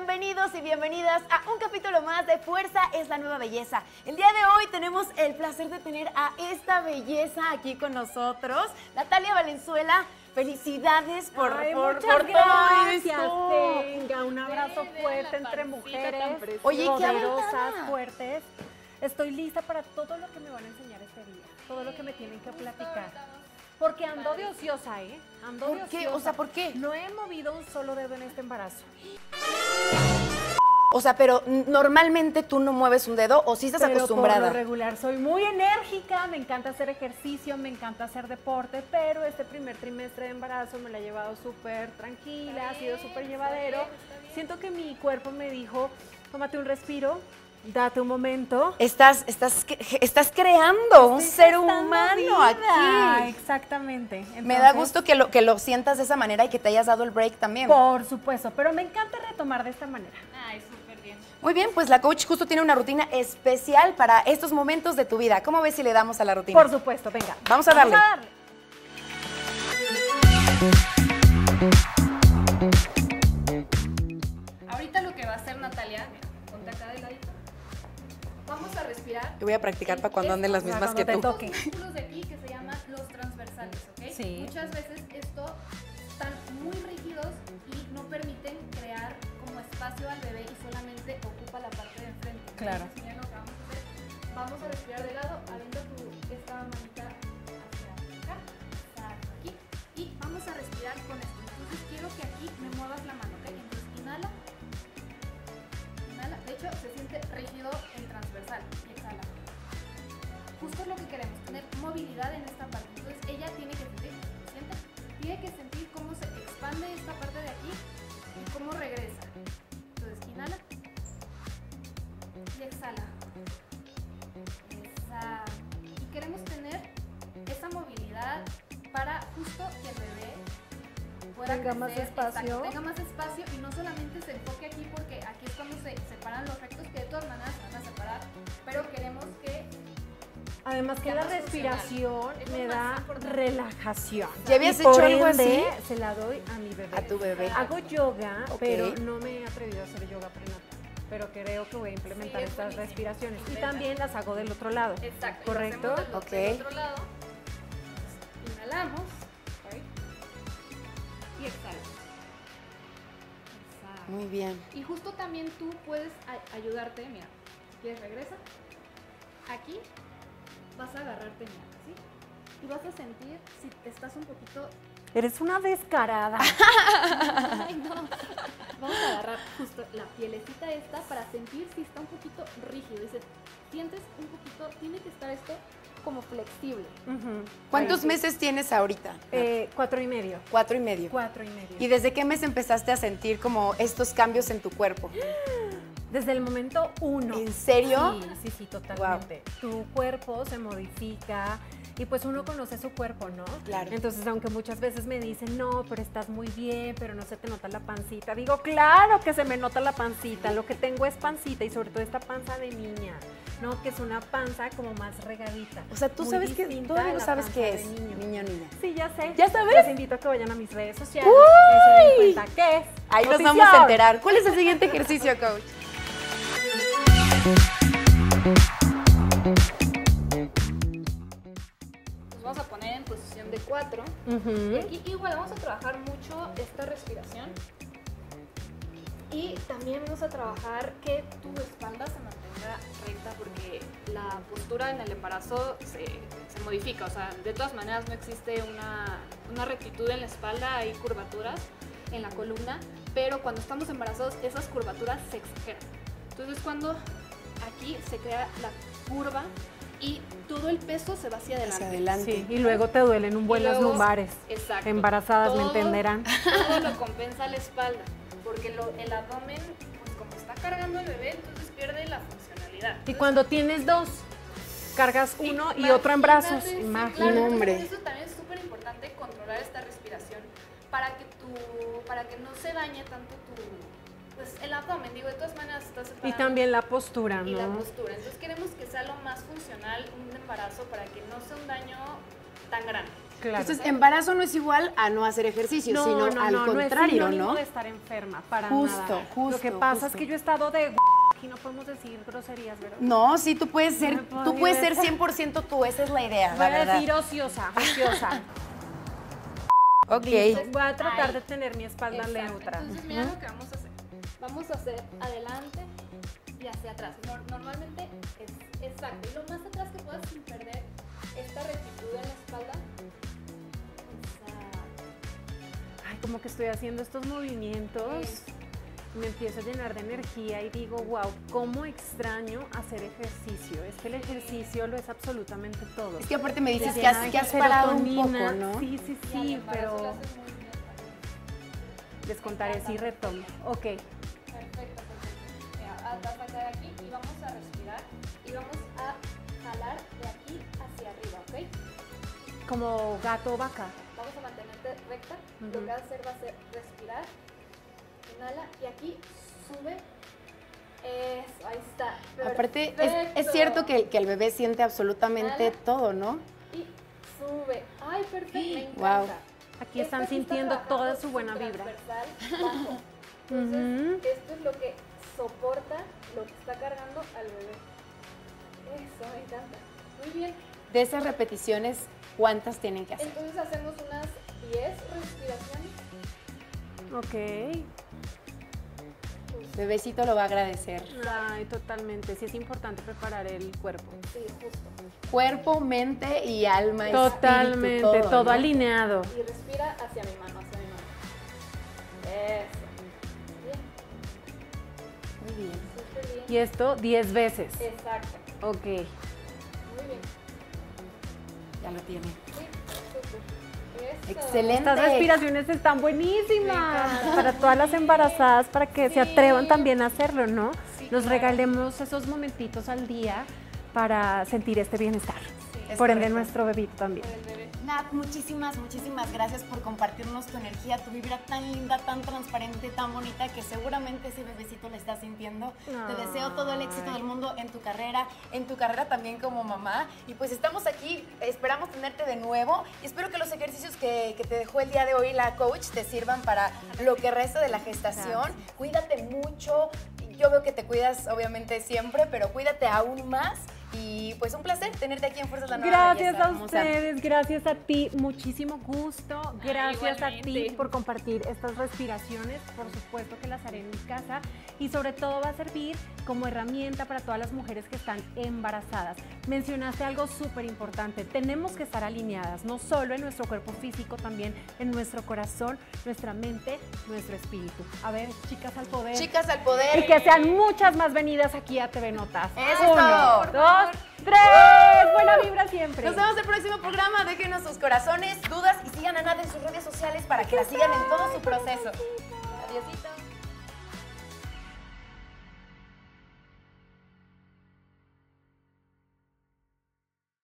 Bienvenidos y bienvenidas a un capítulo más de Fuerza es la Nueva Belleza. El día de hoy tenemos el placer de tener a esta belleza aquí con nosotros, Natalia Valenzuela. Felicidades por muchas todo gracias. esto. Venga, un abrazo fuerte entre mujeres. Oye, qué poderosas, aventada. fuertes. Estoy lista para todo lo que me van a enseñar este día, todo lo que me tienen que platicar. Porque ando de ociosa, ¿eh? Ando de ¿Por qué? ociosa. O sea, ¿por qué? No he movido un solo dedo en este embarazo. O sea, pero normalmente tú no mueves un dedo o sí estás Pero acostumbrada. por lo regular soy muy enérgica, me encanta hacer ejercicio, me encanta hacer deporte, pero este primer trimestre de embarazo me la he llevado súper tranquila, ha sido súper llevadero. Siento que mi cuerpo me dijo, tómate un respiro, date un momento. Estás creando un Estoy ser gestando humano vida. aquí. Exactamente. Me da Entonces, gusto que lo sientas de esa manera y que te hayas dado el break también. Por supuesto, pero me encanta retomar de esta manera. Ay, súper bien. Muy bien, pues la coach justo tiene una rutina especial para estos momentos de tu vida. ¿Cómo ves si le damos a la rutina? Por supuesto, venga. Vamos a darle. Ahorita lo que va a hacer Natalia, mira, ponte acá de ladito. Vamos a respirar. Yo voy a practicar para cuando anden las mismas que Cuando tú. te toque. Músculos de aquí que se llaman los transversales, ¿ok? Sí. Muchas veces estos están muy rígidos y no permiten crear como espacio al bebé y solamente ocupa la parte de enfrente. Claro. Entonces, miren lo que vamos a hacer. Vamos a respirar de lado, abriendo esta manita hacia acá, hasta aquí. Y vamos a respirar con esto. Entonces quiero que aquí me muevas la mano, ¿ok? Entonces inhala. Inhala. De hecho, se siente rígido el transversal. Y exhala. Justo es lo que queremos, tener movilidad en esta parte. Entonces ella tiene que sentir, ¿siente? Tiene que sentir cómo se expande esta parte de aquí y cómo regresa. Entonces inhala y exhala. Y queremos tener esa movilidad para justo que el bebé pueda Tenga más crecer, espacio. exacto, tenga más espacio y no solamente se enfoque aquí porque aquí es cuando se separan los rectos que de todas maneras se van a separar, pero queremos que Además que Ya la más respiración funcional. Es lo me más da importante. relajación. ¿Ya habías Y por hecho algo ende, así? se la doy a mi bebé. A tu bebé. Hago yoga, Ok. pero no me he atrevido a hacer yoga prenatal. Pero creo que voy a implementar Sí, es estas buenísimo. respiraciones. Y Inténtalo. también las hago del otro lado. exacto, ¿Correcto? y lo hacemos Ok. del otro lado. Inhalamos, right, y exhalamos. Exacto. Muy bien. Y justo también tú puedes ayudarte, mira, si quieres regresa, aquí vas a agarrarte, mira, ¿sí? Y vas a sentir si estás un poquito, Eres una descarada. ay no, vamos a agarrar justo la pielecita esta para sentir si está un poquito rígido, dice, sientes un poquito, tiene que estar esto como flexible. Ujú. ¿Cuántos meses tienes ahorita? 4 y medio. 4 y medio. 4 y medio. ¿Y desde qué mes empezaste a sentir como estos cambios en tu cuerpo? Desde el momento 1. ¿En serio? Sí, totalmente. Tu cuerpo se modifica y pues uno conoce su cuerpo, ¿no? Claro. Entonces, aunque muchas veces me dicen, no, pero estás muy bien, pero no se te nota la pancita. Digo, claro que se me nota la pancita. Lo que tengo es pancita y sobre todo esta panza de niña, ¿no? Que es una panza como más regadita. O sea, tú Muy sabes que distinta todavía a no la sabes panza qué de es. niño. Niño o niña. Sí, ya sé. ¿Ya sabes? Los invito a que vayan a mis redes sociales. Y se den cuenta qué es. Ahí nos Oficial. vamos a enterar. ¿Cuál es el siguiente ejercicio, coach? Nos vamos a poner en posición de 4. Ujú. Y aquí igual vamos a trabajar mucho esta respiración. Y también vamos a trabajar que tu espalda se mantenga recta porque la postura en el embarazo se modifica. O sea, de todas maneras no existe una rectitud en la espalda, hay curvaturas en la columna, pero cuando estamos embarazados esas curvaturas se exageran. Entonces cuando aquí se crea la curva y todo el peso se va hacia adelante. Hacia adelante. Sí, y luego te duelen un buen Y las luego- lumbares. Exacto. Embarazadas me Todo- entenderán. Todo lo compensa la espalda, porque el abdomen, pues como está cargando el bebé, entonces pierde la funcionalidad. Y cuando tienes dos, cargas uno y otro en brazos. Imagínate, sí, Imagínate. claro, entonces hombre. por eso también es súper importante controlar esta respiración para que no se dañe tanto pues el abdomen. Digo, de todas maneras estás Y separando. también la postura, Y la ¿no? postura. Entonces queremos que sea lo más funcional un embarazo para que no sea un daño tan grande. Claro. Entonces, embarazo no es igual a no hacer ejercicio, sino al contrario, no es sinónimo ¿no? de estar enferma, para Justo, nada. justo, Lo que pasa justo. es que yo he estado de aquí no podemos decir groserías, ¿verdad? No, sí, tú puedes ser, No me puedo tú puedes ser divertir. 100% tú, esa es la idea, Voy la a verdad. decir ociosa, ociosa. Ok. Listo, voy a tratar de tener mi espalda neutra. Entonces, mira lo que vamos a hacer. Vamos a hacer adelante y hacia atrás. Normalmente es exacto. Y lo más atrás que puedas sin perder esta rectitud en la espalda. Exacto. Ay, como que estoy haciendo estos movimientos. Me empiezo a llenar de energía y digo, wow, cómo extraño hacer ejercicio. Es que el ejercicio lo es absolutamente todo. Es que aparte me dices Te que has, llena que has de parado un serotonina. poco, ¿no? Sí, sí, Y al sí, embarazo pero lo haces muy bien también. les contaré si retomo. Ok, Perfecto, perfecto. Mira, vas a sacar aquí y vamos a respirar y vamos a jalar de aquí hacia arriba, ¿ok? como gato o vaca. Vamos a mantenerte recta. Ujú. Lo que vas a hacer va a ser respirar. Inhala y aquí sube. Eso, ahí está. Aparte, es Perfecto. cierto que el bebé siente absolutamente Inhala. todo, ¿no? Y sube. Ay, perfecto, me encanta. Guau. Aquí están Esta está sintiendo trabajando toda su buena vibra. transversal bajo. Entonces, esto es lo que soporta lo que está cargando al bebé. Eso, me encanta. Muy bien. De esas repeticiones, ¿cuántas tienen que hacer? Entonces hacemos unas 10 respiraciones. Ok. Bebecito lo va a agradecer. Ay, totalmente. Sí es importante preparar el cuerpo. Sí, justo. Cuerpo, mente y alma. Totalmente, espíritu, todo ¿no? alineado. Y respira hacia mi mano, hacia mi mano. Eso. Bien, Muy bien. súper bien. Y esto 10 veces. Exacto. Ok. Muy bien. Ya lo tiene. Sí, súper. Eso. Excelente. Estas respiraciones están buenísimas para todas las embarazadas, para que se atrevan también a hacerlo, ¿no? Nos regalemos esos momentitos al día para sentir este bienestar. Es Por ende, correcto. nuestro bebito también. Por el bebé. Nat, muchísimas gracias por compartirnos tu energía, tu vibra tan linda, tan transparente, tan bonita, que seguramente ese bebecito le está sintiendo. Te deseo todo el éxito del mundo en tu carrera también como mamá. Y pues estamos aquí, esperamos tenerte de nuevo y espero que los ejercicios que te dejó el día de hoy la coach te sirvan para lo que resta de la gestación. Cuídate mucho. Yo veo que te cuidas obviamente siempre, pero cuídate aún más. Y pues un placer tenerte aquí en Fuerzas la Nueva Gracias Belleza, a hermosa. ustedes, gracias a ti, muchísimo gusto. Gracias a ti igualmente. por compartir estas respiraciones. Por supuesto que las haré en mi casa y sobre todo va a servir como herramienta para todas las mujeres que están embarazadas. Mencionaste algo súper importante, tenemos que estar alineadas, no solo en nuestro cuerpo físico, también en nuestro corazón, nuestra mente, nuestro espíritu. A ver, chicas al poder. Chicas al poder. Y que sean muchas más venidas aquí a TV Notas. Eso es 1, todo. 2, 3. Buena vibra siempre. Nos vemos en el próximo programa. Déjenos sus corazones, dudas y sigan a Nat en sus redes sociales para que la sigan en todo su proceso.